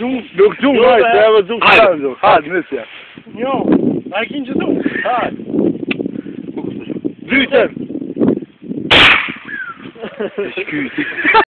Donc zoom, Jo, right, hè. ja, wat zoom Hard. gaan zo. Hard, mis ja. Jo, waar ging je doen? Hard. 3, 10. Excuus.